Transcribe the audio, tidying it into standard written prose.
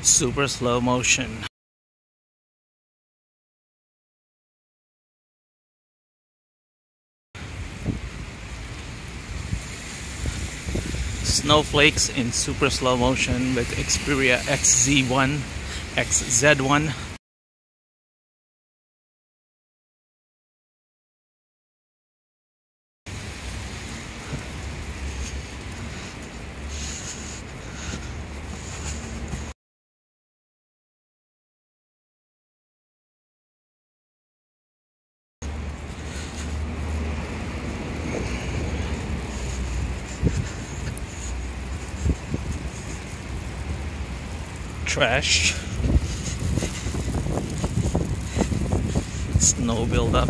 super slow motion. Snowflakes in super slow motion with Xperia XZ1, XZ1. Trash. Snow buildup.